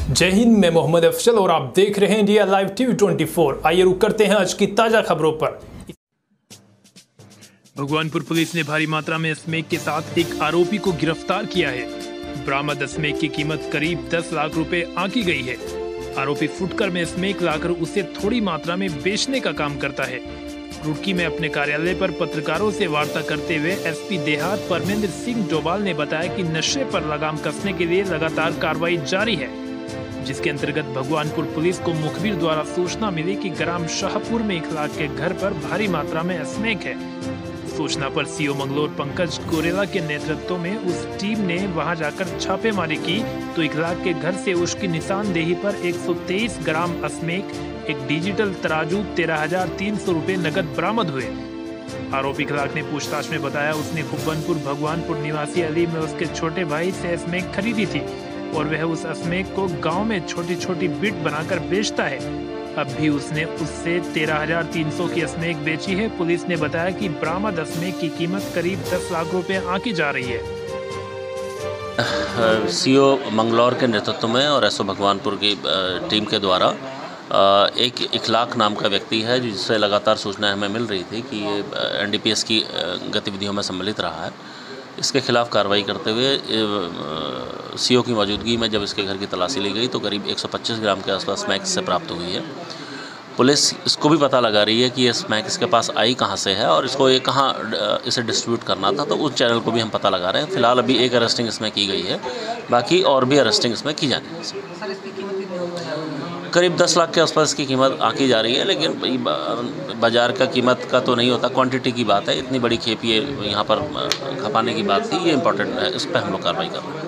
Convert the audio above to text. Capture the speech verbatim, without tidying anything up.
जय हिंद, मैं मोहम्मद अफजल और आप देख रहे हैं इंडिया लाइव टीवी चौबीस। आइए रुक करते हैं आज की ताजा खबरों पर। भगवानपुर पुलिस ने भारी मात्रा में स्मैक के साथ एक आरोपी को गिरफ्तार किया है। बरामद स्मैक की कीमत करीब दस लाख रुपए आंकी गई है। आरोपी फुटकर में स्मैक लाकर उसे थोड़ी मात्रा में बेचने का काम करता है। रुड़की में अपने कार्यालय पर पत्रकारों से वार्ता करते हुए एसपी देहात परमेंद्र सिंह डोभाल ने बताया कि नशे पर लगाम कसने के लिए लगातार कार्रवाई जारी है, जिसके अंतर्गत भगवानपुर पुलिस को मुखबिर द्वारा सूचना मिली कि ग्राम शाहपुर में इखलाक के घर पर भारी मात्रा में स्मैक है। सूचना पर सीओ मंगलोर पंकज गोरेला के नेतृत्व में उस टीम ने वहां जाकर छापेमारी की तो इखलाक के घर से उसकी निशानदेही पर एक सौ तेईस ग्राम स्मैक, एक डिजिटल तराजू, तेरह हजार तीन सौ रुपए नकद बरामद हुए। आरोपी इखलाक ने पूछताछ में बताया उसने खुब्बनपुर भगवानपुर निवासी अली में उसके छोटे भाई से स्मैक खरीदी थी और वह उस स्मैक को गांव में छोटी छोटी बिट बनाकर बेचता है। अब भी उसने उससे तेरह हजार तीन सौ की स्मैक बेची है। पुलिस ने बताया कि बरामद स्मैक की कीमत करीब दस लाख रुपए आंकी जा रही है। सीओ मंगलौर के नेतृत्व में और एसओ भगवानपुर की टीम के द्वारा एक इखलाक नाम का व्यक्ति है जिससे लगातार सूचनाएं हमें मिल रही थी कि ये एनडीपीएस की गतिविधियों में सम्मिलित रहा है। इसके खिलाफ कार्रवाई करते हुए सीओ की मौजूदगी में जब इसके घर की तलाशी ली गई तो करीब एक सौ पच्चीस ग्राम के आसपास स्मैक इससे प्राप्त हुई है। पुलिस इसको भी पता लगा रही है कि ये स्मैक इसके पास आई कहाँ से है और इसको ये कहाँ इसे डिस्ट्रीब्यूट करना था, तो उस चैनल को भी हम पता लगा रहे हैं। फिलहाल अभी एक अरेस्टिंग इसमें की गई है, बाकी और भी अरेस्टिंग इसमें की जानी है। करीब दस लाख के आसपास की कीमत आंकी जा रही है, लेकिन बाज़ार का कीमत का तो नहीं होता, क्वांटिटी की बात है। इतनी बड़ी खेप ये यहाँ पर खपाने की बात थी, ये इंपॉर्टेंट है, इस पर हम लोग कार्रवाई कर रहे हैं।